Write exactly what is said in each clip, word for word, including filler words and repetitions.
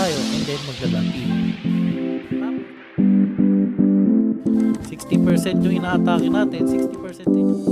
tayo and then magla-login. sixty percent yung ina-atake natin, sixty percent din yung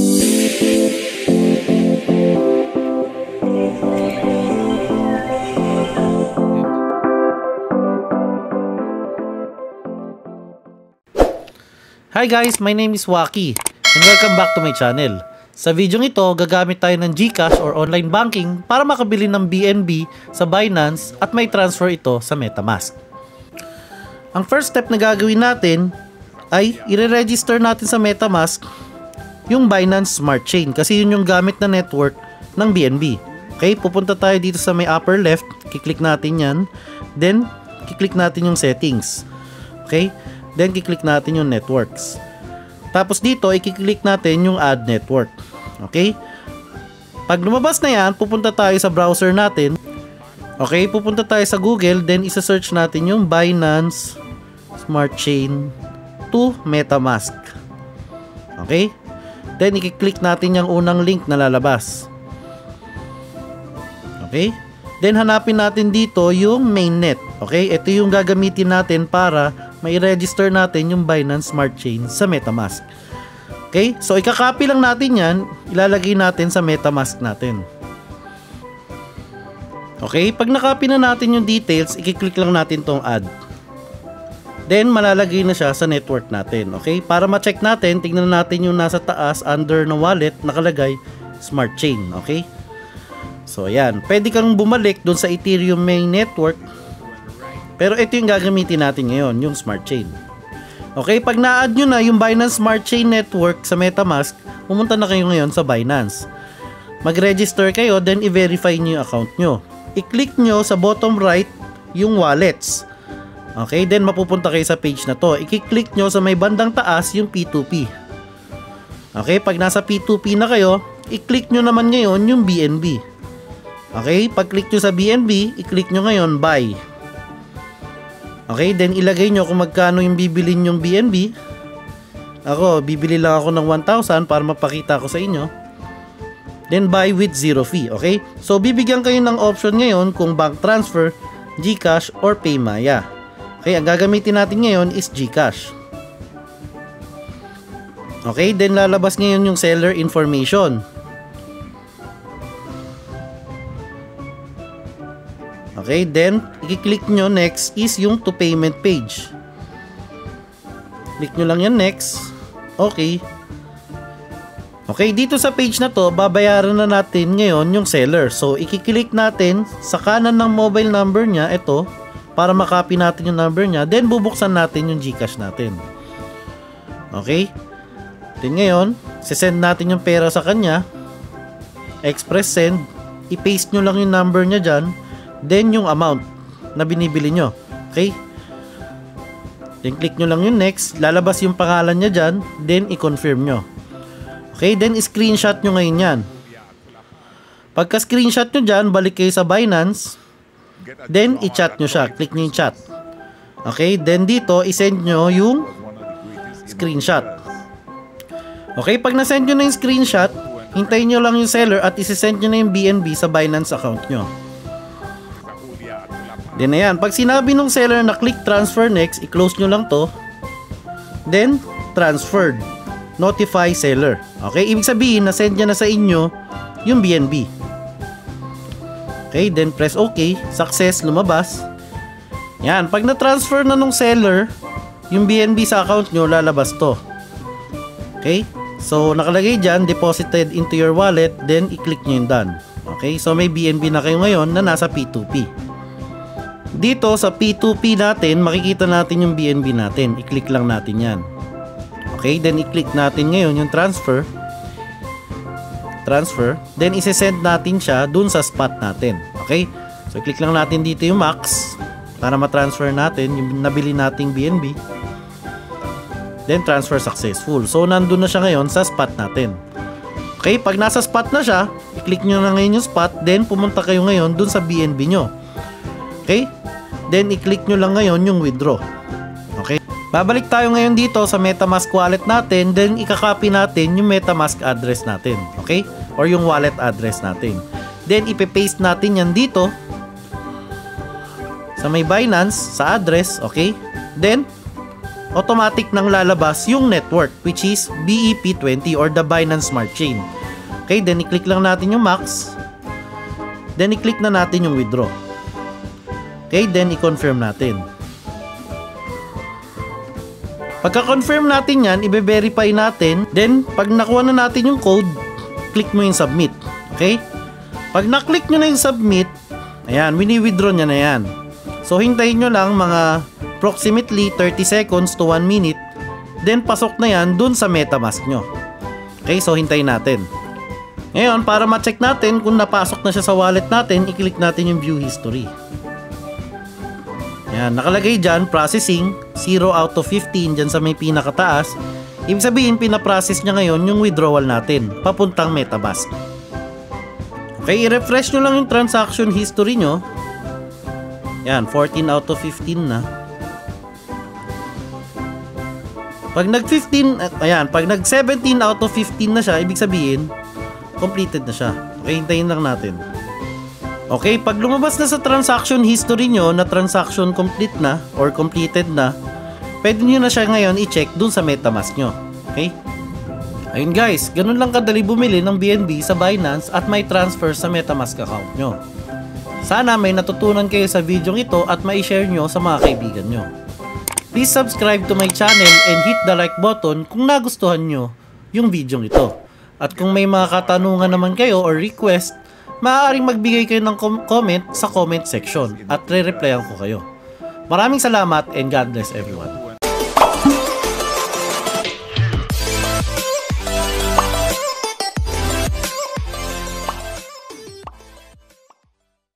Hi guys, my name is Waki and welcome back to my channel. Sa video ito, gagamit tayo ng Gcash or online banking para makabili ng B N B sa Binance at may transfer ito sa Metamask. Ang first step na gagawin natin ay i-register natin sa Metamask yung Binance Smart Chain kasi yun yung gamit na network ng B N B. Okay, pupunta tayo dito sa may upper left, kiklik natin yan, then kiklik natin yung settings. Okay, then kiklik natin yung networks. Tapos dito, i-click natin yung add network. Okay? Pag lumabas na yan, pupunta tayo sa browser natin. Okay, pupunta tayo sa Google, then isa-search natin yung Binance Smart Chain to Metamask. Okay? Then i-click natin yung unang link na lalabas. Okay? Then hanapin natin dito yung mainnet. Okay? Ito yung gagamitin natin para mai-register natin yung Binance Smart Chain sa Metamask. Okay? So, ikakopy lang natin yan, ilalagay natin sa Metamask natin. Okay? Pag nakopy na natin yung details, i-click lang natin tong add. Then, malalagay na siya sa network natin. Okay? Para ma-check natin, tingnan natin yung nasa taas, under na wallet, nakalagay Smart Chain. Okay? So, ayan. Pwede kang bumalik dun sa Ethereum main network. Pero ito yung gagamitin natin ngayon, yung Smart Chain. Okay, pag na-add nyo na yung Binance Smart Chain Network sa Metamask, pumunta na kayo ngayon sa Binance. Mag-register kayo, then i-verify nyo yung account nyo. I-click nyo sa bottom right yung wallets. Okay, then mapupunta kayo sa page na to. I-click nyo sa may bandang taas yung P two P. Okay, pag nasa P two P na kayo, i-click nyo naman ngayon yung B N B. Okay, pag-click nyo sa B N B, i-click nyo ngayon buy. Okay, then ilagay nyo kung magkano yung bibilin yung B N B. Ako, bibili lang ako ng one thousand para mapakita ko sa inyo. Then buy with zero fee, okay? So, bibigyan kayo ng option ngayon kung bank transfer, Gcash, or Paymaya. Okay, ang gagamitin natin ngayon is Gcash. Okay, then lalabas ngayon yung seller information. Okay, then i-click nyo next is yung to payment page. Click nyo lang yan next. Okay. Okay, dito sa page na to, babayaran na natin ngayon yung seller. So, i-click natin sa kanan ng mobile number niya, ito, para makopy natin yung number niya. Then, bubuksan natin yung Gcash natin. Okay. Then ngayon, sisend natin yung pera sa kanya. Express send. I-paste nyo lang yung number niya dyan. Then yung amount na binibili nyo. Okay? Then click nyo lang yung next. Lalabas yung pangalan niya dyan. Then i-confirm nyo. Okay? Then screenshot nyo ngayon yan. Pagka screenshot nyo dyan, balik kayo sa Binance. Then i-chat nyo siya. Click nyo yung chat. Okay? Then dito, i-send nyo yung screenshot. Okay? Pag na-send nyo na yung screenshot, hintayin nyo lang yung seller at isi-send nyo na yung B N B sa Binance account nyo. Then ayan, pag sinabi nung seller na click transfer next, i-close nyo lang to. Then, transferred. Notify seller. Okay, ibig sabihin, na-send niya na sa inyo yung B N B. Okay, then press OK. Success, lumabas. Yan, pag na-transfer na nung seller, yung B N B sa account nyo, lalabas to. Okay, so nakalagay dyan, deposited into your wallet, then i-click nyo yung done. Okay, so may B N B na kayo ngayon na nasa P two P. Dito sa P two P natin, makikita natin yung B N B natin. I-click lang natin yan. Okay, then i-click natin ngayon yung transfer. Transfer. Then isi-send natin siya dun sa spot natin. Okay, so i-click lang natin dito yung max para ma-transfer natin yung nabili nating B N B. Then transfer successful. So nandun na siya ngayon sa spot natin. Okay, pag nasa spot na siya, i-click nyo na ngayon yung spot. Then pumunta kayo ngayon dun sa B N B nyo. Okay? Then, i-click nyo lang ngayon yung withdraw. Okay? Babalik tayo ngayon dito sa Metamask wallet natin. Then, ikakopy natin yung Metamask address natin. Okay? Or yung wallet address natin. Then, ipe-paste natin yan dito sa may Binance, sa address, okay? Then, automatic nang lalabas yung network, which is B E P twenty or the Binance Smart Chain. Okay, then i-click lang natin yung max. Then i-click na natin yung withdraw. Okay, then i-confirm natin. Pagka-confirm natin yan, i-verify natin. Then, pag nakuha na natin yung code, click mo yung submit. Okay? Pag na-click nyo na yung submit, ayan, wini-withdraw nya na yan. So, hintayin nyo lang mga approximately thirty seconds to one minute. Then, pasok na yan dun sa Metamask nyo. Okay, so hintayin natin. Ngayon, para ma-check natin kung napasok na siya sa wallet natin, i-click natin yung view history. Yan, nakalagay dyan, processing, zero out of fifteen dyan sa may pinakataas. Ibig sabihin, pinaprocess niya ngayon yung withdrawal natin, papuntang Metamask. Okay, i-refresh nyo lang yung transaction history nyo. Yan, fourteen out of fifteen na. Pag nag-fifteen, ayan, pag nag-seventeen out of fifteen na siya, ibig sabihin, completed na siya. Okay, hintayin lang natin. Okay, pag lumabas na sa transaction history nyo na transaction complete na or completed na, pwede nyo na siya ngayon i-check dun sa Metamask nyo. Okay? Ayun guys, ganun lang kadali bumili ng B N B sa Binance at may transfer sa Metamask account nyo. Sana may natutunan kayo sa video ito at mai-share nyo sa mga kaibigan nyo. Please subscribe to my channel and hit the like button kung nagustuhan nyo yung video ito. At kung may mga katanungan naman kayo or request, maaaring magbigay kayo ng com comment sa comment section at re-replyan ko kayo. Maraming salamat and God bless everyone.